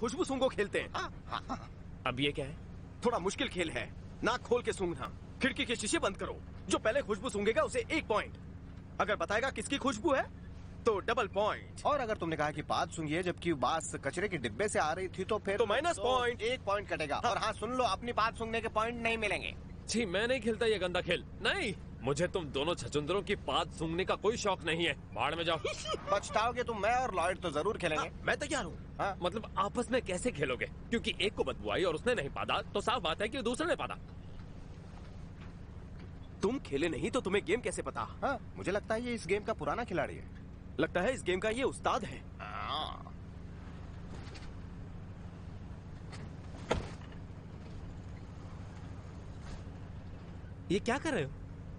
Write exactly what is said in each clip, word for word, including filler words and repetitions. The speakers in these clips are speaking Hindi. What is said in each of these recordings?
खुशबू सूंघो खेलते हैं। अब ये क्या है? थोड़ा मुश्किल खेल है। नाक खोल के सूंघना। खिड़की के शीशे बंद करो। जो पहले खुशबू सूंघेगा उसे एक पॉइंट। अगर बताएगा किसकी खुशबू है तो डबल पॉइंट। और अगर तुमने कहा कि बात सुनिए जबकि बात कचरे के डिब्बे से आ रही थी तो फिर तो माइनस पॉइंट। एक पॉइंट कटेगा। हाँ। और हाँ सुन लो, अपनी बात सुनने के पॉइंट नहीं मिलेंगे। छी, मैं नहीं खेलता ये गंदा खेल। नहीं, मुझे तुम दोनों छछुंदरों की बात सूंघने का कोई शौक नहीं है। बाढ़ में जाओ। पछताओगे तुम। मैं और लॉयड तो जरूर खेलेंगे। हाँ, मैं तैयार हूँ। हाँ। मतलब आपस में कैसे खेलोगे? क्योंकि एक को बदबू आई और उसने नहीं पादा तो साफ बात है कि दूसरे ने पादा। तुम खेले नहीं तो तुम्हें गेम कैसे पता? हाँ, मुझे लगता है ये इस गेम का पुराना खिलाड़ी है। लगता है इस गेम का ये उस्ताद है। हाँ। ये क्या कर रहे हो?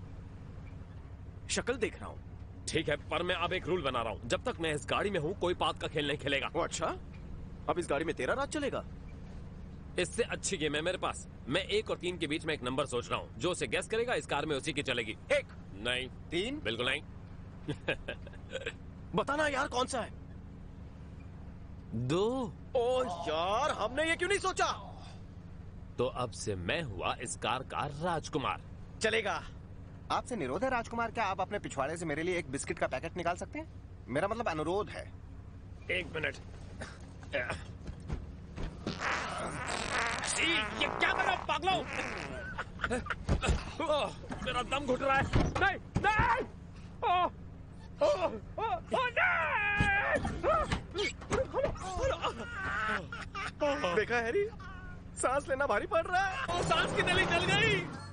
शक्ल देख रहा हूँ। ठीक है, पर मैं अब एक रूल बना रहा हूँ। जब तक मैं इस गाड़ी में हूँ कोई पात का खेल नहीं खेलेगा। ओ अच्छा, अब इस गाड़ी में तेरा राज चलेगा। इससे अच्छी गेम है मेरे पास। मैं एक और तीन के बीच में एक नंबर सोच रहा हूँ। जो उसे गैस करेगा इस कार में उसी की चलेगी। एक, नहीं, तीन, बिल्कुल नहीं। बताना यार कौन सा है? दो। ओ यार, हमने ये क्यों नहीं सोचा? तो अब से मैं हुआ इस कार का राजकुमार। चलेगा। आपसे निरोध है राजकुमार, क्या आप अपने पिछवाड़े से मेरे लिए एक बिस्किट का पैकेट निकाल सकते हैं? मेरा मतलब अनुरोध है। एक मिनट। ये क्या कर रहे हो पागलों? ओह, मेरा दम घुट रहा है। नहीं, नहीं! ओह, ओह, ओह, ओह, नहीं! देखा हैरी, सांस लेना भारी पड़ रहा है। ओ, सांस की नली जल गई।